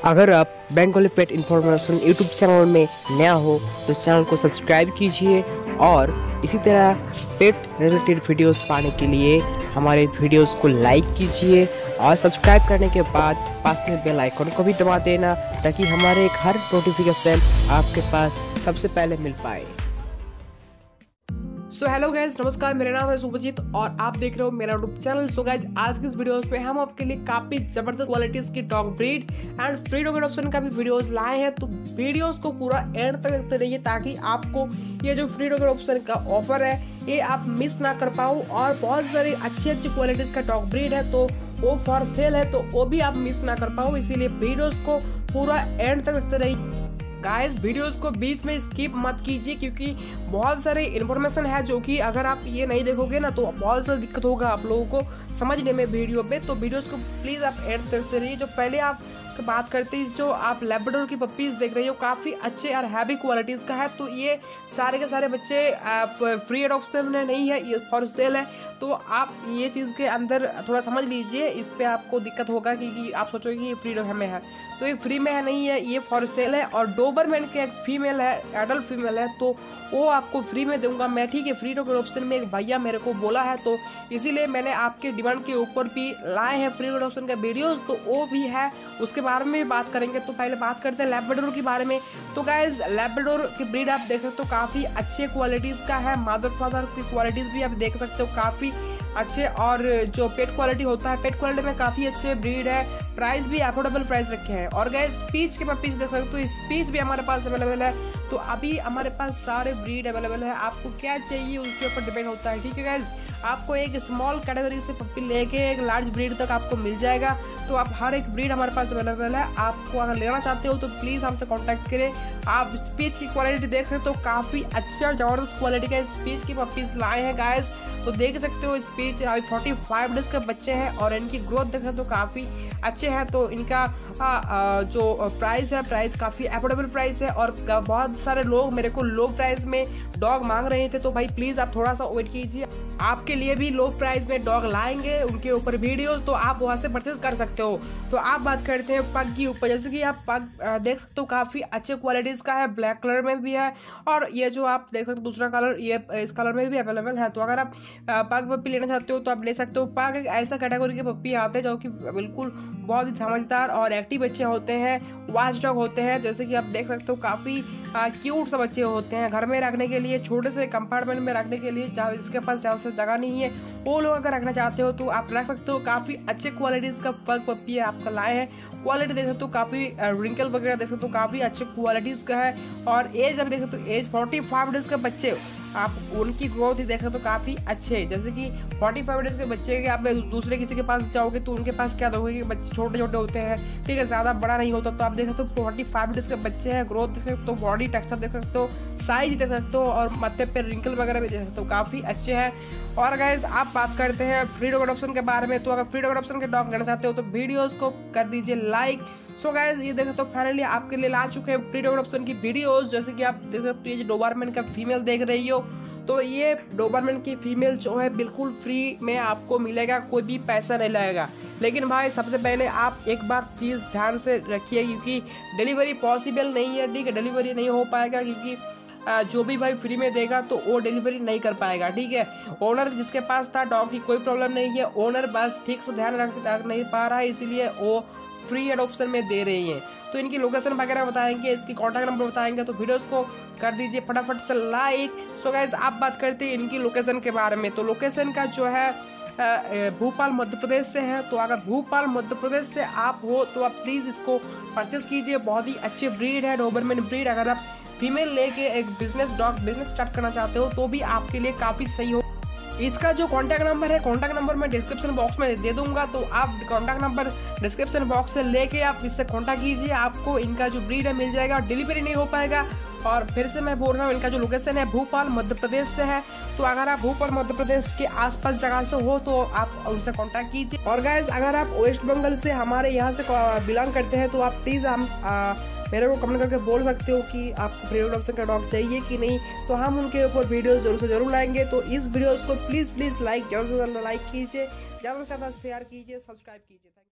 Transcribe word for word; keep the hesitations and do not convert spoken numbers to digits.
अगर आप Bengali pet information YouTube channel में नया हो तो चैनल को सब्सक्राइब कीजिए और इसी तरह पेट रिलेटेड वीडियोस पाने के लिए हमारे वीडियोस को लाइक कीजिए और सब्सक्राइब करने के बाद पास में बेल आइकन को भी दबा देना ताकि हमारे एक हर नोटिफिकेशन आपके पास सबसे पहले मिल पाए। सो हेलो गाइज, नमस्कार। मेरा नाम है सुभजीत और आप देख रहे हो मेरा यूट्यूब चैनल। सो गाइज, आज की इस वीडियोस पे हम आपके लिए काफी जबरदस्त क्वालिटीज की dog breed and free dog adoption का भी वीडियोस लाए हैं। तो वीडियोस को पूरा एंड तक देखते रहिए ताकि आपको ये जो फ्री डॉग एडॉप्शन का ऑफर है ये आप मिस ना कर पाओ। और बहुत सारी अच्छी अच्छी क्वालिटीज का डॉग ब्रीड है तो वो फॉर सेल है तो वो भी आप मिस ना कर पाओ, इसीलिए वीडियोस को पूरा एंड तक देखते रहिए। गाइस, वीडियोस को बीच में स्किप मत कीजिए क्योंकि बहुत सारे इन्फॉर्मेशन है जो कि अगर आप ये नहीं देखोगे ना तो बहुत ज़्यादा दिक्कत होगा आप लोगों को समझने में वीडियो पे। तो वीडियोस को प्लीज़ आप एंड तक देखते रहिए। जो पहले आप बात करते हैं, जो आप लैब्राडोर की पपीज देख रहे हो काफ़ी अच्छे और हैवी क्वालिटीज़ का है। तो ये सारे के सारे बच्चे फ्री एडॉप्शन में नहीं है, ये फॉर सेल है। तो आप ये चीज़ के अंदर थोड़ा समझ लीजिए, इस पे आपको दिक्कत होगा क्योंकि आप सोचोगे कि ये फ्री में है तो ये फ्री में है नहीं है, ये फॉर सेल है। और डोबरमैन के एक फीमेल है, एडल्ट फीमेल है, तो वो आपको फ्री में दूंगा मैं, ठीक है। फ्री डॉग एडॉप्शन में एक भैया मेरे को बोला है तो इसीलिए मैंने आपके डिमांड के ऊपर भी लाए हैं फ्री एडॉप्शन का वीडियोस, तो वो भी है, उसके बारे में भी बात करेंगे। तो पहले बात करते हैं लैब्राडोर के बारे में। तो गाइज, लैब्राडोर की ब्रीड आप देख सकते हो काफ़ी अच्छे क्वालिटीज़ का है। मदर फादर की क्वालिटीज़ भी आप देख सकते हो काफ़ी अच्छे, और जो पेट क्वालिटी होता है पेट क्वालिटी में काफ़ी अच्छे ब्रीड है। प्राइस भी अफोर्डेबल प्राइस रखे हैं। और गाइस, स्पीच के पपीज देख सकते हो, स्पीच भी हमारे पास अवेलेबल है। तो अभी हमारे पास सारे ब्रीड अवेलेबल है, आपको क्या चाहिए उसके ऊपर डिपेंड होता है, ठीक है गाइस। आपको एक स्मॉल कैटेगरी से पप्पी लेके एक लार्ज ब्रीड तक आपको मिल जाएगा। तो आप हर एक ब्रीड हमारे पास अवेलेबल है। आपको अगर लेना चाहते हो तो प्लीज़ हमसे कांटेक्ट करें। आप स्पीच की क्वालिटी देख सकते हो, काफ़ी अच्छे और ज़बरदस्त क्वालिटी का स्पीच की पपीज लाए हैं गाइस। तो देख सकते हो स्पीच अभी फोर्टी फाइव डेज के बच्चे हैं और इनकी ग्रोथ देख सकते हो काफ़ी अच्छे हैं। तो इनका आ, आ, जो प्राइस है प्राइस काफ़ी अफोर्डेबल प्राइस है। और बहुत सारे लोग मेरे को लो प्राइस में डॉग मांग रहे थे, तो भाई प्लीज़ आप थोड़ा सा वेट कीजिए, आपके लिए भी लो प्राइस में डॉग लाएंगे, उनके ऊपर वीडियोस, तो आप वहाँ से परचेज कर सकते हो। तो आप बात करते हैं पग की ऊपर, जैसे कि आप पग देख सकते हो काफ़ी अच्छे क्वालिटीज़ का है, ब्लैक कलर में भी है। और ये जो आप देख सकते हो दूसरा कलर, ये इस कलर में भी अवेलेबल है। तो अगर आप पग पप्पी लेना चाहते हो तो आप ले सकते हो। पग एक ऐसा कैटेगरी के पप्पी आते हैं जो कि बिल्कुल बहुत ही समझदार और एक्टिव बच्चे होते हैं, वॉच डॉग होते हैं। जैसे कि आप देख सकते हो काफ़ी क्यूट सा बच्चे होते हैं, घर में रखने के लिए, छोटे से कंपार्टमेंट में रखने के लिए, जहाँ जिसके पास ज़्यादा से जगह नहीं है वो लोग अगर रखना चाहते हो तो आप रख सकते हो। काफ़ी अच्छे क्वालिटीज़ का पग पप्पी है आपका लाए हैं। क्वालिटी देख सकते हो काफ़ी रिंकल वगैरह देख सकते हो काफ़ी अच्छे क्वालिटीज़ का है। और एज अब देख सकते हो एज फोर्टी फाइव डेज के बच्चे, आप उनकी ग्रोथ ही देख सकते हो काफ़ी अच्छे। जैसे कि फोर्टी फाइव डेज के बच्चे के आप दूसरे किसी के पास जाओगे तो उनके पास क्या दोगे कि बच्चे छोटे छोटे होते हैं, ठीक है, ज़्यादा बड़ा नहीं होता। तो आप देख सकते हो फोर्टी फाइव डेज के बच्चे हैं, ग्रोथ देख सकते हो, बॉडी टेक्सचर देख सकते हो, साइज देख सकते हो, और माथे पे रिंकल वगैरह भी देख सकते हो, काफ़ी अच्छे हैं। और गाइस, आप बात करते हैं फ्री डॉग एडॉप्शन के बारे में। तो अगर फ्री डॉग एडॉप्शन के डॉग लेना चाहते हो तो वीडियोस को कर दीजिए लाइक। सो गाइस, ये देख सकते हो फाइनली आपके लिए ला चुके हैं फ्री डॉग एडॉप्शन की वीडियोस। जैसे कि आप देख सकते हो ये जो डोबरमैन का फीमेल देख रही हो, तो ये डोबरमैन की फीमेल जो है बिल्कुल फ्री में आपको मिलेगा, कोई भी पैसा नहीं लगेगा। लेकिन भाई सबसे पहले आप एक बार चीज़ ध्यान से रखिए क्योंकि डिलीवरी पॉसिबल नहीं है, ठीक है, डिलीवरी नहीं हो पाएगा क्योंकि जो भी भाई फ्री में देगा तो वो डिलीवरी नहीं कर पाएगा, ठीक है। ओनर जिसके पास था डॉग की कोई प्रॉब्लम नहीं है, ओनर बस ठीक से ध्यान रख, रख नहीं पा रहा है, इसीलिए वो फ्री एडॉप्शन में दे रही हैं। तो इनकी लोकेशन वगैरह बताएंगे, इसकी कॉन्टैक्ट नंबर बताएंगे, तो वीडियोस को कर दीजिए फटाफट से लाइक। सो गाइस, आप बात करते हैं इनकी लोकेशन के बारे में। तो लोकेशन का जो है भोपाल मध्य प्रदेश से है। तो अगर भोपाल मध्य प्रदेश से आप हो तो आप प्लीज़ इसको परचेस कीजिए, बहुत ही अच्छी ब्रीड है डोबरमैन ब्रीड। अगर आप फीमेल लेके एक बिजनेस डॉग बिजनेस स्टार्ट करना चाहते हो तो भी आपके लिए काफ़ी सही हो। इसका जो कॉन्टैक्ट नंबर है, कॉन्टैक्ट नंबर मैं डिस्क्रिप्शन बॉक्स में दे दूंगा, तो आप कॉन्टैक्ट नंबर डिस्क्रिप्शन बॉक्स से लेके आप इससे कॉन्टैक्ट कीजिए, आपको इनका जो ब्रीड है मिल जाएगा। डिलीवरी नहीं हो पाएगा। और फिर से मैं बोल रहा हूँ, इनका जो लोकेशन है भोपाल मध्य प्रदेश से है। तो अगर आप भोपाल मध्य प्रदेश के आसपास जगह से हो तो आप उनसे कांटेक्ट कीजिए। और गाइस, अगर आप वेस्ट बंगाल से हमारे यहाँ से बिलोंग करते हैं तो आप प्लीज़ हम आ, मेरे को कमेंट करके बोल सकते हो कि आपको फ्री एडॉप्शन का डॉग चाहिए कि नहीं, तो हम उनके ऊपर वीडियोस जरूर से जरूर लाएंगे। तो इस वीडियोस को प्लीज़ प्लीज़ लाइक ज़्यादा से ज़्यादा लाइक कीजिए, ज़्यादा से ज़्यादा शेयर कीजिए, सब्सक्राइब कीजिए।